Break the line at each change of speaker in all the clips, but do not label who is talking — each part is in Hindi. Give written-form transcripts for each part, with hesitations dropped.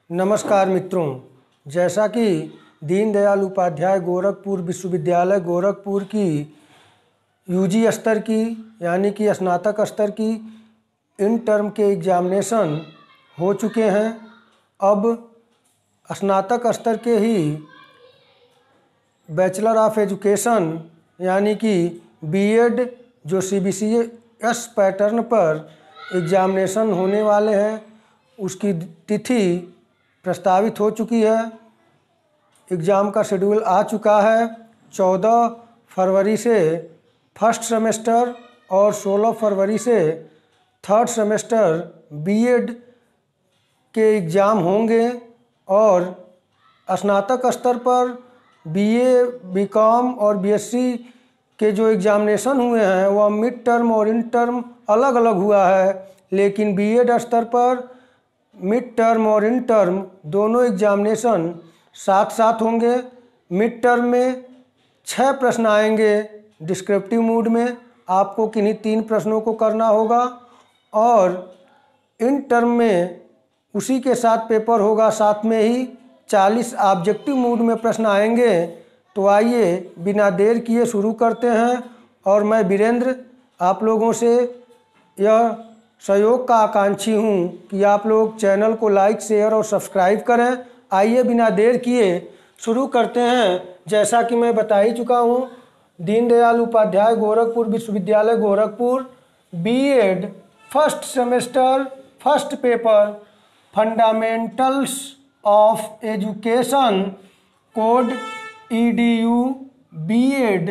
नमस्कार मित्रों, जैसा कि दीनदयाल उपाध्याय गोरखपुर विश्वविद्यालय गोरखपुर की यूजी स्तर की यानी कि स्नातक स्तर की इन टर्म के एग्जामिनेशन हो चुके हैं। अब स्नातक स्तर के ही बैचलर ऑफ एजुकेशन यानी कि बीएड जो सीबीसीएस पैटर्न पर एग्जामिनेशन होने वाले हैं, उसकी तिथि प्रस्तावित हो चुकी है। एग्ज़ाम का शेड्यूल आ चुका है। 14 फरवरी से फर्स्ट सेमेस्टर और 16 फरवरी से थर्ड सेमेस्टर बीएड के एग्ज़ाम होंगे और स्नातक स्तर पर बीए, बीकॉम और बीएससी के जो एग्ज़ामिनेशन हुए हैं वह मिड टर्म और इन टर्म अलग अलग हुआ है, लेकिन बीएड स्तर पर मिड टर्म और इन टर्म दोनों एग्जामिनेशन साथ साथ होंगे। मिड टर्म में 6 प्रश्न आएंगे डिस्क्रिप्टिव मोड में, आपको किन्हीं 3 प्रश्नों को करना होगा और इन टर्म में उसी के साथ पेपर होगा, साथ में ही 40 ऑब्जेक्टिव मोड में प्रश्न आएंगे। तो आइए बिना देर किए शुरू करते हैं और मैं वीरेंद्र आप लोगों से यह सहयोग का आकांक्षी हूँ कि आप लोग चैनल को लाइक, शेयर और सब्सक्राइब करें। आइए बिना देर किए शुरू करते हैं। जैसा कि मैं बता ही चुका हूँ, दीनदयाल उपाध्याय गोरखपुर विश्वविद्यालय Gorakhpur BEd first semester first paper fundamentals of education code EDU BEd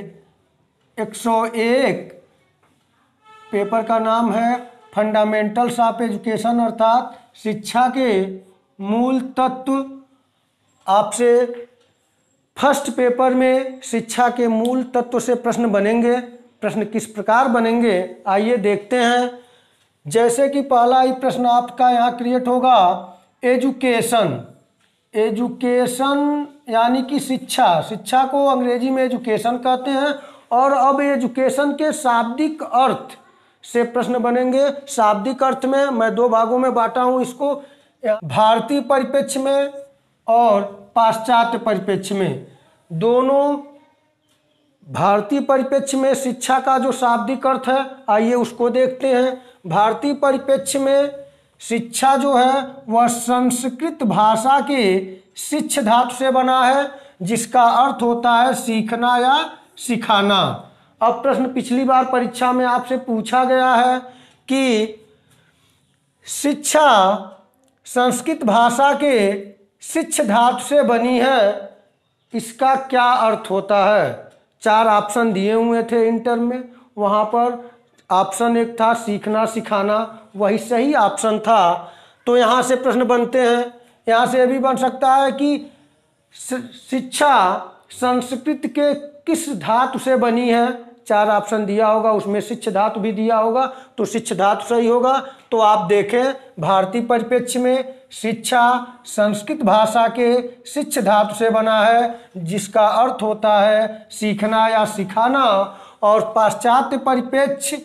101 paper का नाम है फंडामेंटल्स ऑफ एजुकेशन अर्थात शिक्षा के मूल तत्व। आपसे फर्स्ट पेपर में शिक्षा के मूल तत्व से प्रश्न बनेंगे। प्रश्न किस प्रकार बनेंगे आइए देखते हैं। जैसे कि पहला ही प्रश्न आपका यहाँ क्रिएट होगा, एजुकेशन। एजुकेशन यानी कि शिक्षा, शिक्षा को अंग्रेजी में एजुकेशन कहते हैं। और अब एजुकेशन के शाब्दिक अर्थ से प्रश्न बनेंगे। शाब्दिक अर्थ में मैं 2 भागों में बांटा हूँ इसको, भारतीय परिप्रेक्ष्य में और पाश्चात्य परिप्रेक्ष्य में। दोनों भारतीय परिप्रेक्ष्य में शिक्षा का जो शाब्दिक अर्थ है आइए उसको देखते हैं। भारतीय परिप्रेक्ष्य में शिक्षा जो है वह संस्कृत भाषा के शिक्ष धातु से बना है, जिसका अर्थ होता है सीखना या सिखाना। अब प्रश्न पिछली बार परीक्षा में आपसे पूछा गया है कि शिक्षा संस्कृत भाषा के शिक्ष धातु से बनी है, इसका क्या अर्थ होता है। 4 ऑप्शन दिए हुए थे इंटर में, वहाँ पर ऑप्शन 1 था सीखना सिखाना, वही सही ऑप्शन था। तो यहाँ से प्रश्न बनते हैं। यहाँ से यह भी बन सकता है कि शिक्षा संस्कृत के किस धातु से बनी है। 4 ऑप्शन दिया होगा, उसमें शिक्ष धातु भी दिया होगा, तो शिक्ष धातु सही होगा। तो आप देखें भारतीय परिप्रेक्ष्य में शिक्षा संस्कृत भाषा के शिक्ष धातु से बना है, जिसका अर्थ होता है सीखना या सिखाना। और पाश्चात्य परिप्रेक्ष्य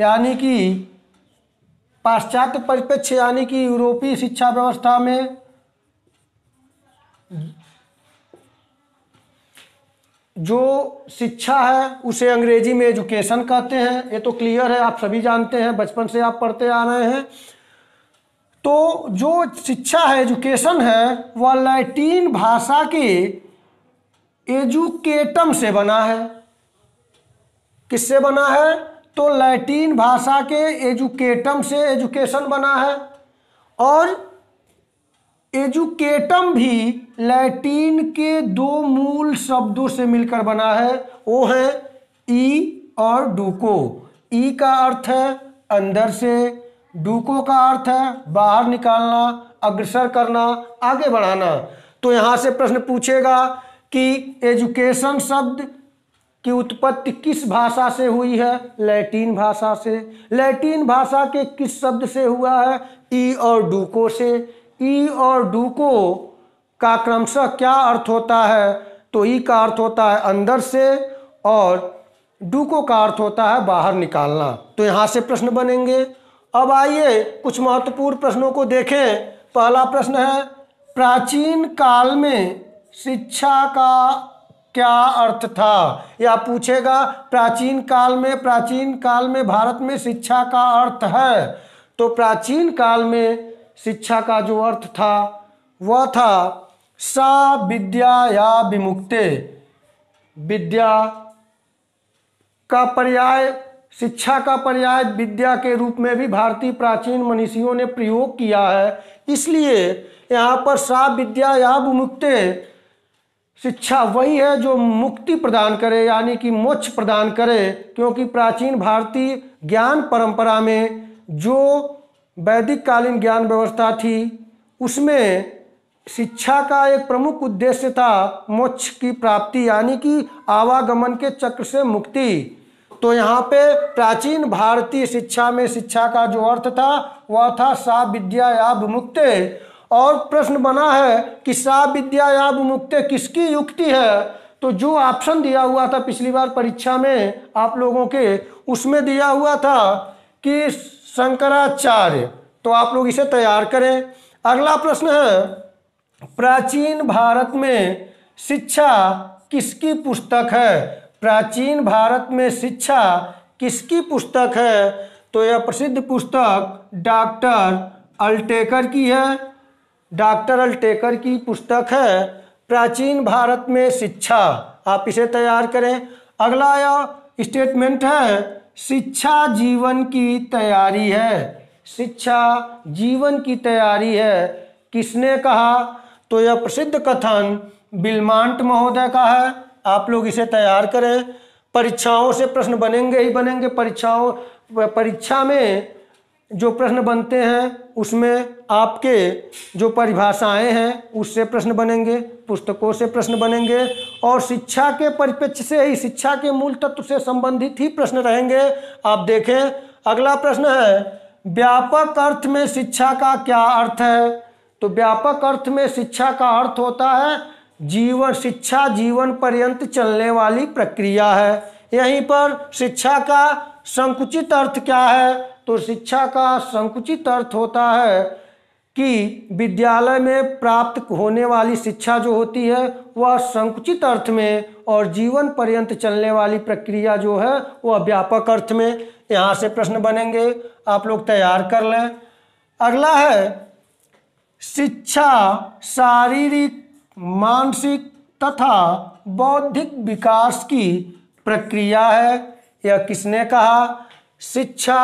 यानी कि यूरोपीय शिक्षा व्यवस्था में जो शिक्षा है उसे अंग्रेजी में एजुकेशन कहते हैं। ये तो क्लियर है, आप सभी जानते हैं, बचपन से आप पढ़ते आ रहे हैं। तो जो शिक्षा है, एजुकेशन है, वह लैटिन भाषा के एजुकेटम से बना है। किससे बना है? तो लैटिन भाषा के एजुकेटम से एजुकेशन बना है। और एजुकेटम भी लैटिन के 2 मूल शब्दों से मिलकर बना है, वो है ई और डूको। ई का अर्थ है अंदर से, डूको का अर्थ है बाहर निकालना, अग्रसर करना, आगे बढ़ाना। तो यहाँ से प्रश्न पूछेगा कि एजुकेशन शब्द की उत्पत्ति किस भाषा से हुई है? लैटिन भाषा से। लैटिन भाषा के किस शब्द से हुआ है? ई और डूको से। ई और डूको का क्रमशः क्या अर्थ होता है? तो ई का अर्थ होता है अंदर से और डूको का अर्थ होता है बाहर निकालना। तो यहाँ से प्रश्न बनेंगे। अब आइए कुछ महत्वपूर्ण प्रश्नों को देखें। पहला प्रश्न है प्राचीन काल में शिक्षा का क्या अर्थ था, या पूछेगा प्राचीन काल में भारत में शिक्षा का अर्थ है, तो प्राचीन काल में शिक्षा का जो अर्थ था वह था सा विद्या या विमुक्ते। विद्या का पर्याय, शिक्षा का पर्याय विद्या के रूप में भी भारतीय प्राचीन मनीषियों ने प्रयोग किया है, इसलिए यहाँ पर सा विद्या या विमुक्ते, शिक्षा वही है जो मुक्ति प्रदान करे, यानी कि मोक्ष प्रदान करे। क्योंकि प्राचीन भारतीय ज्ञान परंपरा में जो वैदिक कालीन ज्ञान व्यवस्था थी उसमें शिक्षा का एक प्रमुख उद्देश्य था मोक्ष की प्राप्ति, यानी कि आवागमन के चक्र से मुक्ति। तो यहाँ पे प्राचीन भारतीय शिक्षा में शिक्षा का जो अर्थ था वह था सा विद्या या विमुक्ते। और प्रश्न बना है कि सा विद्या या विमुक्ते किसकी युक्ति है, तो जो ऑप्शन दिया हुआ था पिछली बार परीक्षा में आप लोगों के, उसमें दिया हुआ था कि शंकराचार्य। तो आप लोग इसे तैयार करें। अगला प्रश्न है, प्राचीन भारत में शिक्षा किसकी पुस्तक है? प्राचीन भारत में शिक्षा किसकी पुस्तक है? तो यह प्रसिद्ध पुस्तक डॉक्टर अल्टेकर की है। डॉक्टर अल्टेकर की पुस्तक है प्राचीन भारत में शिक्षा। आप इसे तैयार करें। अगला यह स्टेटमेंट है, शिक्षा जीवन की तैयारी है। शिक्षा जीवन की तैयारी है, किसने कहा? तो यह प्रसिद्ध कथन बिलमांट महोदय का है। आप लोग इसे तैयार करें। परीक्षाओं से प्रश्न बनेंगे ही बनेंगे। परीक्षा में जो प्रश्न बनते हैं उसमें आपके जो परिभाषाएं हैं उससे प्रश्न बनेंगे, पुस्तकों से प्रश्न बनेंगे, और शिक्षा के परिप्रेक्ष्य से ही, शिक्षा के मूल तत्व से संबंधित ही प्रश्न रहेंगे। आप देखें, अगला प्रश्न है, व्यापक अर्थ में शिक्षा का क्या अर्थ है? तो व्यापक अर्थ में शिक्षा का अर्थ होता है जीवन, शिक्षा जीवन पर्यंत चलने वाली प्रक्रिया है। यहीं पर शिक्षा का संकुचित अर्थ क्या है? तो शिक्षा का संकुचित अर्थ होता है कि विद्यालय में प्राप्त होने वाली शिक्षा जो होती है वह संकुचित अर्थ में, और जीवन पर्यंत चलने वाली प्रक्रिया जो है वह व्यापक अर्थ में। यहाँ से प्रश्न बनेंगे, आप लोग तैयार कर लें। अगला है, शिक्षा शारीरिक, मानसिक तथा बौद्धिक विकास की प्रक्रिया है। यह किसने कहा? शिक्षा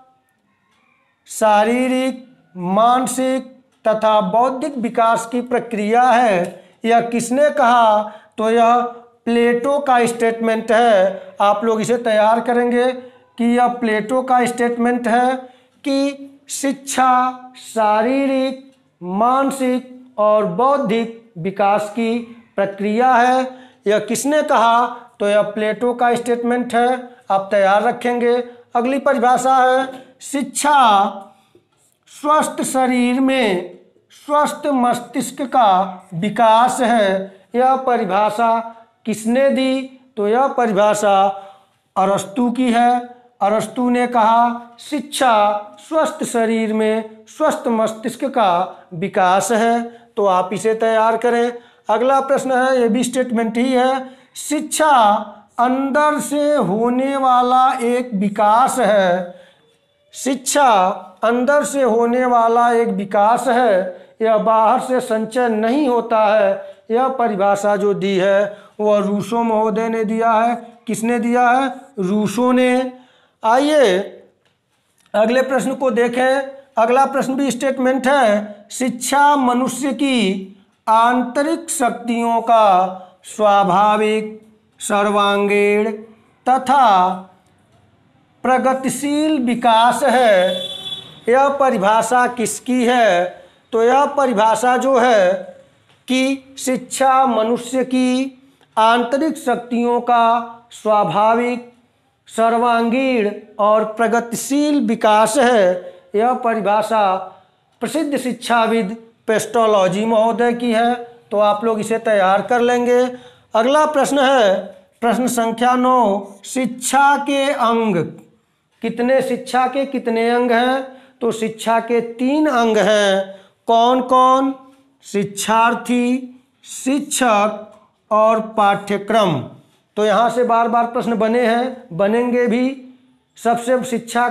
शारीरिक, मानसिक तथा बौद्धिक विकास की प्रक्रिया है, यह किसने कहा? तो यह प्लेटो का स्टेटमेंट है। आप लोग इसे तैयार करेंगे कि यह प्लेटो का स्टेटमेंट है कि शिक्षा शारीरिक, मानसिक और बौद्धिक विकास की प्रक्रिया है। यह किसने कहा? तो यह प्लेटो का स्टेटमेंट है। आप तैयार रखेंगे। अगली परिभाषा है, शिक्षा स्वस्थ शरीर में स्वस्थ मस्तिष्क का विकास है। यह परिभाषा किसने दी? तो यह परिभाषा अरस्तू की है। अरस्तू ने कहा शिक्षा स्वस्थ शरीर में स्वस्थ मस्तिष्क का विकास है। तो आप इसे तैयार करें। अगला प्रश्न है, ये भी स्टेटमेंट ही है, शिक्षा अंदर से होने वाला एक विकास है। शिक्षा अंदर से होने वाला एक विकास है, यह बाहर से संचय नहीं होता है। यह परिभाषा जो दी है वह रूसो महोदय ने दिया है। किसने दिया है? रूसो ने। आइए अगले प्रश्न को देखें। अगला प्रश्न भी स्टेटमेंट है, शिक्षा मनुष्य की आंतरिक शक्तियों का स्वाभाविक, सर्वांगीण तथा प्रगतिशील विकास है। यह परिभाषा किसकी है? तो यह परिभाषा जो है कि शिक्षा मनुष्य की आंतरिक शक्तियों का स्वाभाविक, सर्वांगीण और प्रगतिशील विकास है। यह परिभाषा प्रसिद्ध शिक्षाविद पेस्टोलॉजी महोदय की है। तो आप लोग इसे तैयार कर लेंगे। अगला प्रश्न है, प्रश्न संख्या 9, शिक्षा के अंग कितने? शिक्षा के कितने अंग हैं? तो शिक्षा के 3 अंग हैं। कौन कौन? शिक्षार्थी, शिक्षक और पाठ्यक्रम। तो यहाँ से बार बार प्रश्न बने हैं, बनेंगे भी। सबसे शिक्षा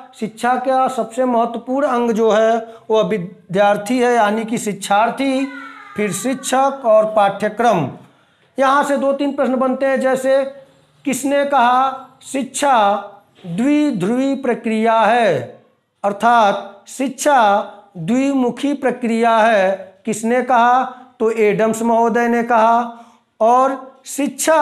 का सबसे महत्वपूर्ण अंग जो है वह विद्यार्थी है, यानी कि शिक्षार्थी, फिर शिक्षक और पाठ्यक्रम। यहाँ से 2-3 प्रश्न बनते हैं, जैसे किसने कहा शिक्षा द्विध्रुवी प्रक्रिया है, अर्थात शिक्षा द्विमुखी प्रक्रिया है। किसने कहा? तो एडम्स महोदय ने कहा। और शिक्षा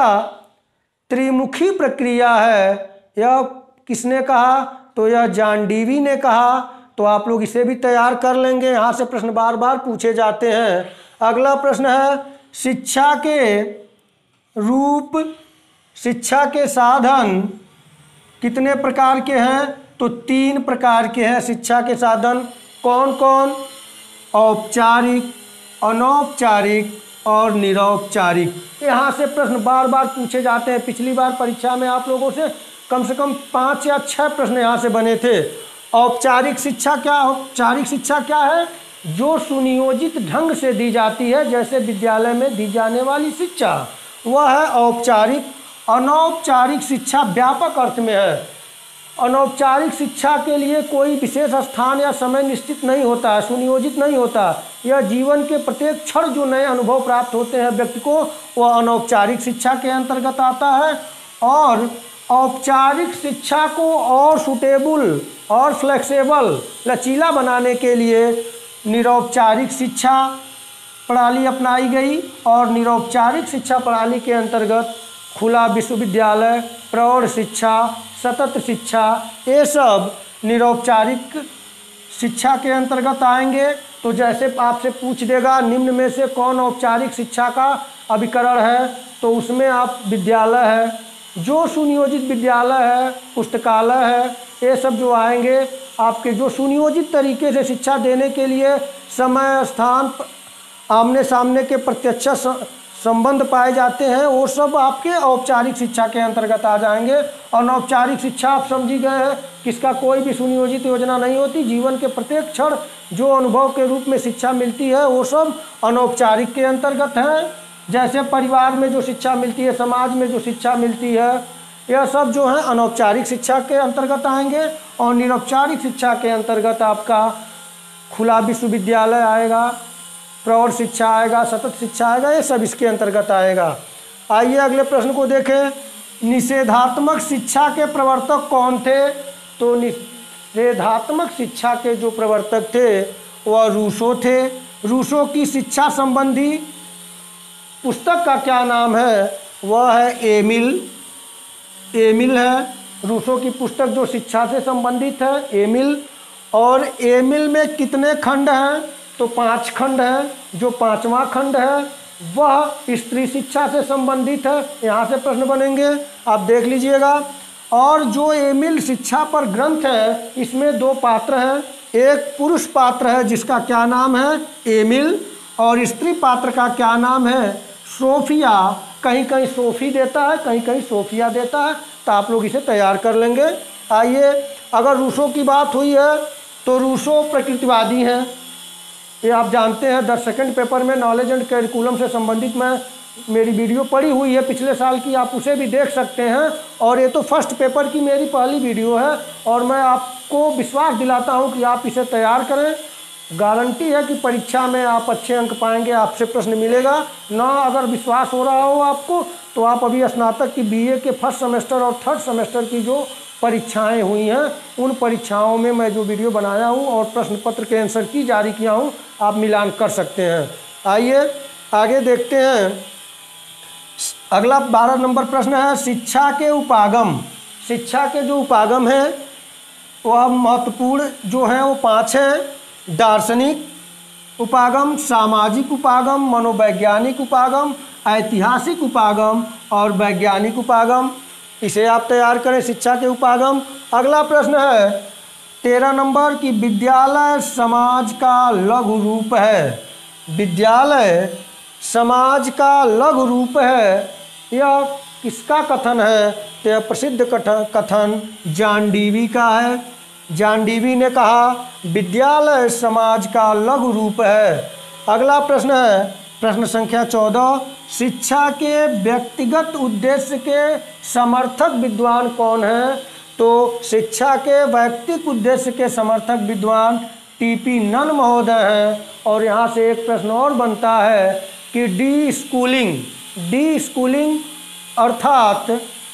त्रिमुखी प्रक्रिया है, यह किसने कहा? तो यह जॉन डीवी ने कहा। तो आप लोग इसे भी तैयार कर लेंगे, यहाँ से प्रश्न बार बार पूछे जाते हैं। अगला प्रश्न है शिक्षा के रूप, शिक्षा के साधन कितने प्रकार के हैं? तो 3 प्रकार के हैं शिक्षा के साधन। कौन कौन? औपचारिक, अनौपचारिक और निरौपचारिक। यहाँ से प्रश्न बार बार पूछे जाते हैं। पिछली बार परीक्षा में आप लोगों से कम 5 या 6 प्रश्न यहाँ से बने थे। औपचारिक शिक्षा क्या? औपचारिक शिक्षा क्या है? जो सुनियोजित ढंग से दी जाती है, जैसे विद्यालय में दी जाने वाली शिक्षा, वह है औपचारिक। अनौपचारिक शिक्षा व्यापक अर्थ में है। अनौपचारिक शिक्षा के लिए कोई विशेष स्थान या समय निश्चित नहीं होता है, सुनियोजित नहीं होता। यह जीवन के प्रत्येक क्षण जो नए अनुभव प्राप्त होते हैं व्यक्ति को, वह अनौपचारिक शिक्षा के अंतर्गत आता है। और औपचारिक शिक्षा को और सूटेबल और फ्लेक्सिबल, लचीला बनाने के लिए निरौपचारिक शिक्षा प्रणाली अपनाई गई। और निरौपचारिक शिक्षा प्रणाली के अंतर्गत खुला विश्वविद्यालय, प्रौढ़ शिक्षा, सतत शिक्षा, ये सब निरौपचारिक शिक्षा के अंतर्गत आएंगे। तो जैसे आपसे पूछ देगा निम्न में से कौन औपचारिक शिक्षा का अभिकरण है, तो उसमें आप विद्यालय है, जो सुनियोजित विद्यालय है, पुस्तकालय है, ये सब जो आएंगे आपके, जो सुनियोजित तरीके से शिक्षा देने के लिए समय, स्थान, आमने सामने के प्रत्यक्ष संबंध पाए जाते हैं, वो सब आपके औपचारिक शिक्षा के अंतर्गत आ जाएंगे। अनौपचारिक शिक्षा आप समझी गए हैं, किसका कोई भी सुनियोजित योजना नहीं होती। जीवन के प्रत्येक क्षण जो अनुभव के रूप में शिक्षा मिलती है, वो सब अनौपचारिक के अंतर्गत है। जैसे परिवार में जो शिक्षा मिलती है, समाज में जो शिक्षा मिलती है, यह सब जो है अनौपचारिक शिक्षा के अंतर्गत आएंगे। और निरौपचारिक शिक्षा के अंतर्गत आपका खुला विश्वविद्यालय आएगा, प्रौढ़ शिक्षा आएगा, सतत शिक्षा आएगा, ये सब इसके अंतर्गत आएगा। आइए अगले प्रश्न को देखें। निषेधात्मक शिक्षा के प्रवर्तक कौन थे? तो निषेधात्मक शिक्षा के जो प्रवर्तक थे वह रूसो थे। रूसो की शिक्षा संबंधी पुस्तक का क्या नाम है? वह है एमिल है। रूसो की पुस्तक जो शिक्षा से संबंधित है, एमिल। और एमिल में कितने खंड हैं? तो 5 खंड हैं। जो 5वां खंड है वह स्त्री शिक्षा से संबंधित है। यहाँ से प्रश्न बनेंगे, आप देख लीजिएगा। और जो एमिल शिक्षा पर ग्रंथ है, इसमें 2 पात्र हैं। एक पुरुष पात्र है जिसका क्या नाम है? एमिल। और स्त्री पात्र का क्या नाम है? सोफिया। कहीं कहीं सोफी देता है, कहीं कहीं सोफिया देता है, तो आप लोग इसे तैयार कर लेंगे। आइए, अगर रूसो की बात हुई है तो रूसो प्रकृतिवादी हैं, ये आप जानते हैं। 10 सेकंड पेपर में नॉलेज एंड करिकुलम से संबंधित मैं मेरी वीडियो पड़ी हुई है पिछले साल की, आप उसे भी देख सकते हैं। और ये तो फर्स्ट पेपर की मेरी पहली वीडियो है, और मैं आपको विश्वास दिलाता हूँ कि आप इसे तैयार करें। गारंटी है कि परीक्षा में आप अच्छे अंक पाएंगे, आपसे प्रश्न मिलेगा ना। अगर विश्वास हो रहा हो आपको, तो आप अभी स्नातक की बीए के फर्स्ट सेमेस्टर और थर्ड सेमेस्टर की जो परीक्षाएं हुई हैं, उन परीक्षाओं में मैं जो वीडियो बनाया हूं और प्रश्न पत्र के आंसर की जारी किया हूं, आप मिलान कर सकते हैं। आइए आगे देखते हैं। अगला 12 नंबर प्रश्न है शिक्षा के उपागम। शिक्षा के जो उपागम हैं वह महत्वपूर्ण जो हैं वो 5 हैं। दार्शनिक उपागम, सामाजिक उपागम, मनोवैज्ञानिक उपागम, ऐतिहासिक उपागम और वैज्ञानिक उपागम। इसे आप तैयार करें, शिक्षा के उपागम। अगला प्रश्न है 13 नंबर की विद्यालय समाज का लघु रूप है। विद्यालय समाज का लघु रूप है, यह किसका कथन है? तो यह प्रसिद्ध कथन जॉन डीवी का है। जॉन डीवी ने कहा विद्यालय समाज का लघु रूप है। अगला प्रश्न है प्रश्न संख्या 14, शिक्षा के व्यक्तिगत उद्देश्य के समर्थक विद्वान कौन हैं? तो शिक्षा के वैयक्तिक उद्देश्य के समर्थक विद्वान टीपी नन महोदय हैं। और यहाँ से एक प्रश्न और बनता है कि डी स्कूलिंग अर्थात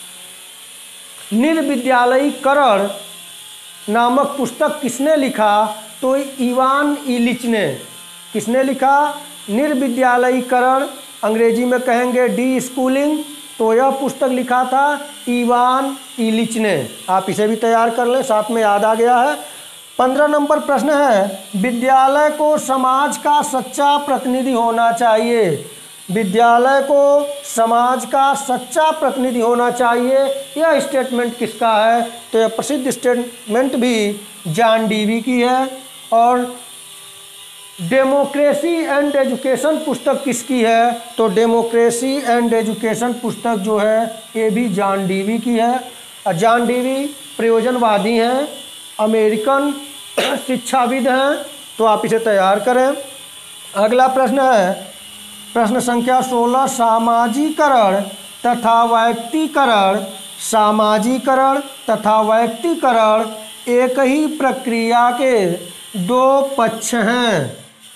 निर्विद्यालयीकरण नामक पुस्तक किसने लिखा? तो इवान इलिच ने। किसने लिखा? निर्विद्यालयीकरण, अंग्रेजी में कहेंगे डी स्कूलिंग। तो यह पुस्तक लिखा था इवान इलिच ने। आप इसे भी तैयार कर लें, साथ में याद आ गया है। 15 नंबर प्रश्न है, विद्यालय को समाज का सच्चा प्रतिनिधि होना चाहिए। विद्यालय को समाज का सच्चा प्रतिनिधि होना चाहिए, यह स्टेटमेंट किसका है? तो यह प्रसिद्ध स्टेटमेंट भी जॉन डीवी की है। और डेमोक्रेसी एंड एजुकेशन पुस्तक किसकी है? तो डेमोक्रेसी एंड एजुकेशन पुस्तक जो है ये भी जॉन डीवी की है। और जॉन डीवी प्रयोजनवादी हैं, अमेरिकन शिक्षाविद हैं। तो आप इसे तैयार करें। अगला प्रश्न है प्रश्न संख्या 16, सामाजीकरण तथा वैयक्तिकरण। सामाजीकरण तथा वैयक्तिकरण एक ही प्रक्रिया के दो पक्ष हैं।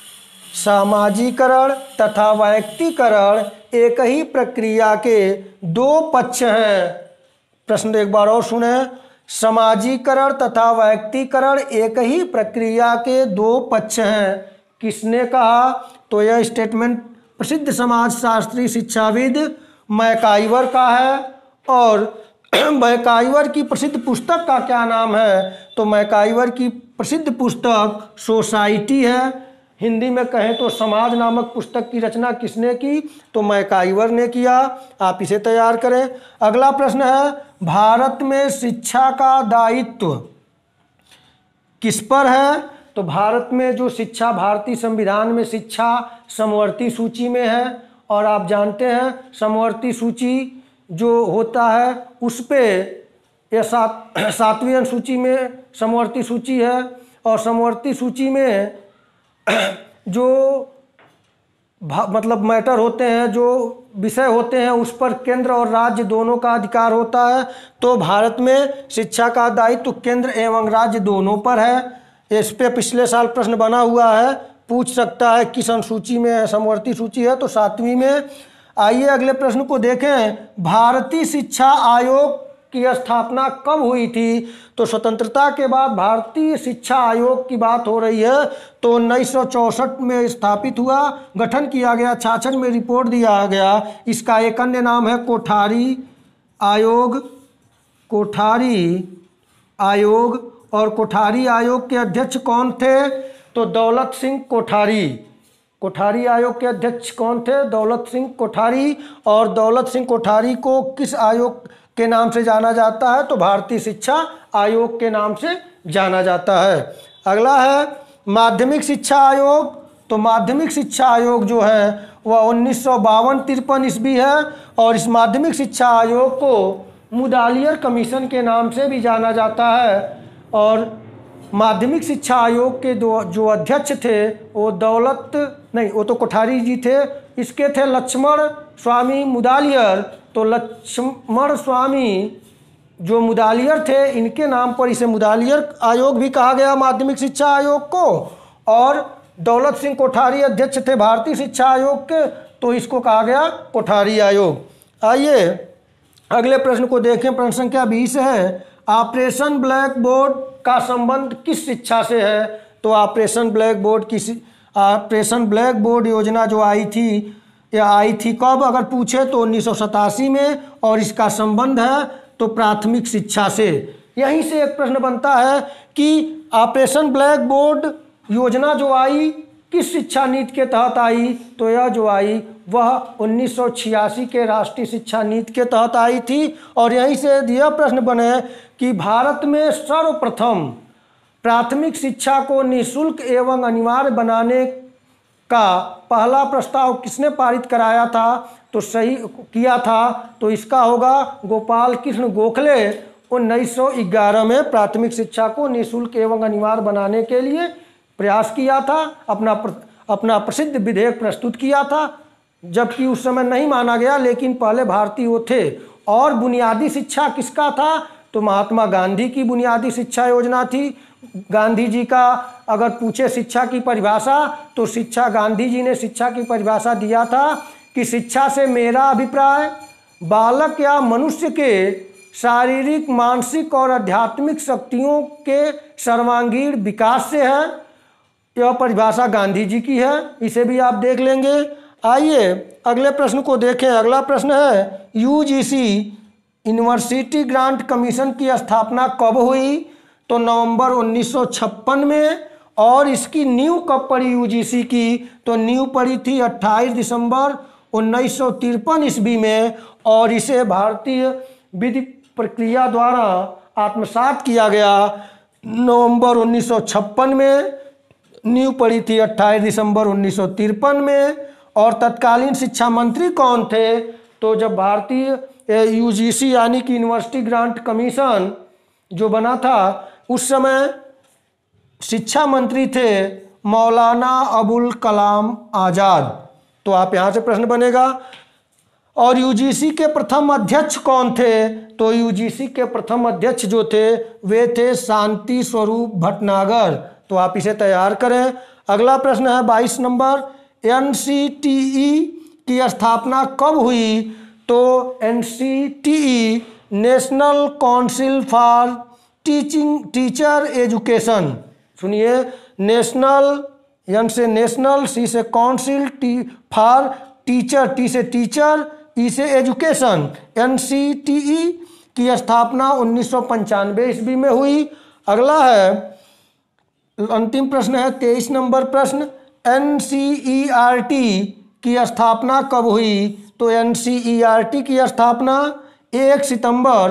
सामाजीकरण तथा वैयक्तिकरण एक ही प्रक्रिया के दो पक्ष हैं। प्रश्न एक बार और सुने, सामाजीकरण तथा वैयक्तिकरण एक ही प्रक्रिया के दो पक्ष हैं, किसने कहा? तो यह स्टेटमेंट प्रसिद्ध समाजशास्त्री शिक्षाविद मैकाइवर का है। और मैकाइवर की प्रसिद्ध पुस्तक का क्या नाम है? तो मैकाइवर की प्रसिद्ध पुस्तक सोसाइटी है। हिंदी में कहें तो समाज नामक पुस्तक की रचना किसने की? तो मैकाइवर ने किया। आप इसे तैयार करें। अगला प्रश्न है, भारत में शिक्षा का दायित्व किस पर है? तो भारत में जो शिक्षा, भारतीय संविधान में शिक्षा समवर्ती सूची में है। और आप जानते हैं समवर्ती सूची जो होता है उस पे यह 7वीं अनुसूची में समवर्ती सूची है। और समवर्ती सूची में जो मतलब मैटर होते हैं, जो विषय होते हैं, उस पर केंद्र और राज्य दोनों का अधिकार होता है। तो भारत में शिक्षा का दायित्व केंद्र एवं राज्य दोनों पर है। इस पे पिछले साल प्रश्न बना हुआ है, पूछ सकता है किस अनुसूची में है। समवर्ती सूची है तो 7वीं में। आइए अगले प्रश्न को देखें, भारतीय शिक्षा आयोग की स्थापना कब हुई थी? तो स्वतंत्रता के बाद भारतीय शिक्षा आयोग की बात हो रही है। तो 1964 में स्थापित हुआ, गठन किया गया, 66 में रिपोर्ट दिया गया। इसका एक अन्य नाम है कोठारी आयोग। कोठारी आयोग। और कोठारी आयोग के अध्यक्ष कौन थे? तो दौलत सिंह कोठारी। कोठारी आयोग के अध्यक्ष कौन थे? दौलत सिंह कोठारी। और दौलत सिंह कोठारी को किस आयोग के नाम से जाना जाता है? तो भारतीय शिक्षा आयोग के नाम से जाना जाता है। अगला है माध्यमिक शिक्षा आयोग। तो माध्यमिक शिक्षा आयोग जो है वह 1952-53 ईस्वी है। और इस माध्यमिक शिक्षा आयोग को मुदालियर कमीशन के नाम से भी जाना जाता है। और माध्यमिक शिक्षा आयोग के जो अध्यक्ष थे वो वो तो कोठारी जी थे। इसके थे लक्ष्मण स्वामी मुदालियर। तो लक्ष्मण स्वामी जो मुदालियर थे, इनके नाम पर इसे मुदालियर आयोग भी कहा गया माध्यमिक शिक्षा आयोग को। और दौलत सिंह कोठारी अध्यक्ष थे भारतीय शिक्षा आयोग के, तो इसको कहा गया कोठारी आयोग। आइए अगले प्रश्न को देखें। प्रश्न संख्या 20 है, ऑपरेशन ब्लैक बोर्ड का संबंध किस शिक्षा से है? तो ऑपरेशन ब्लैक बोर्ड योजना जो आई थी, यह आई थी कब अगर पूछे तो 1987 में। और इसका संबंध है तो प्राथमिक शिक्षा से। यहीं से एक प्रश्न बनता है कि ऑपरेशन ब्लैक बोर्ड योजना जो आई किस शिक्षा नीति के तहत आई? तो यह जो आई वह 1986 के राष्ट्रीय शिक्षा नीति के तहत आई थी। और यहीं से यह प्रश्न बने कि भारत में सर्वप्रथम प्राथमिक शिक्षा को निःशुल्क एवं अनिवार्य बनाने का पहला प्रस्ताव किसने पारित कराया था? तो सही किया था तो इसका होगा गोपाल कृष्ण गोखले। 1911 में प्राथमिक शिक्षा को निःशुल्क एवं अनिवार्य बनाने के लिए प्रयास किया था, अपना प्रसिद्ध विधेयक प्रस्तुत किया था, जबकि उस समय नहीं माना गया, लेकिन पहले भारतीय वो थे। और बुनियादी शिक्षा किसका था? तो महात्मा गांधी की बुनियादी शिक्षा योजना थी। गांधी जी का अगर पूछे शिक्षा की परिभाषा, तो गांधी जी ने शिक्षा की परिभाषा दिया था कि शिक्षा से मेरा अभिप्राय बालक या मनुष्य के शारीरिक, मानसिक और आध्यात्मिक शक्तियों के सर्वांगीण विकास से है। यह परिभाषा गांधी जी की है, इसे भी आप देख लेंगे। आइए अगले प्रश्न को देखें। अगला प्रश्न है यूजीसी यूनिवर्सिटी ग्रांट कमीशन की स्थापना कब हुई? तो नवंबर 1956 में। और इसकी नींव कब पड़ी यूजीसी की? तो नींव पड़ी थी 28 दिसंबर 1953 ईस्वी में। और इसे भारतीय विधि प्रक्रिया द्वारा आत्मसात किया गया नवंबर 1956 में। नींव पड़ी थी 28 दिसंबर 1953 में। और तत्कालीन शिक्षा मंत्री कौन थे? तो जब भारतीय यूजीसी यानी कि यूनिवर्सिटी ग्रांट कमीशन जो बना था, उस समय शिक्षा मंत्री थे मौलाना अबुल कलाम आज़ाद। तो आप यहाँ से प्रश्न बनेगा। और यूजीसी के प्रथम अध्यक्ष कौन थे? तो यूजीसी के प्रथम अध्यक्ष जो थे वे थे शांति स्वरूप भटनागर। तो आप इसे तैयार करें। अगला प्रश्न है 22 नंबर, एनसीटीई की स्थापना कब हुई? तो NCTE national council for teacher education. सुनिए, नेशनल, एन से नेशनल, सी से काउंसिल, फॉर टीचर, टी से टीचर, ई से एजुकेशन। एनसीटीई की स्थापना 1995 ईस्वी में हुई। अगला है, अंतिम प्रश्न है 23 नंबर प्रश्न, एनसीईआरटी की स्थापना कब हुई? तो एनसीईआरटी की स्थापना 1 सितंबर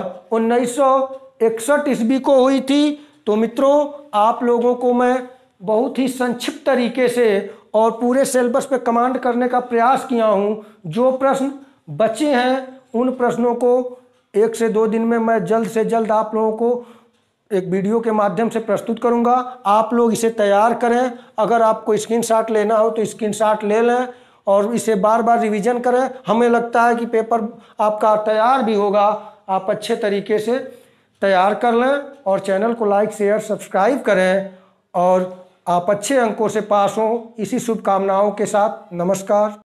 1961 ईस्वी को हुई थी। तो मित्रों, आप लोगों को मैं बहुत ही संक्षिप्त तरीके से और पूरे सिलेबस पे कमांड करने का प्रयास किया हूँ। जो प्रश्न बचे हैं उन प्रश्नों को 1 से 2 दिन में मैं जल्द से जल्द आप लोगों को एक वीडियो के माध्यम से प्रस्तुत करूंगा। आप लोग इसे तैयार करें। अगर आपको स्क्रीनशॉट लेना हो तो स्क्रीनशॉट ले लें और इसे बार बार रिवीजन करें। हमें लगता है कि पेपर आपका तैयार भी होगा। आप अच्छे तरीके से तैयार कर लें और चैनल को लाइक, शेयर, सब्सक्राइब करें और आप अच्छे अंकों से पास हों। इसी शुभकामनाओं के साथ नमस्कार।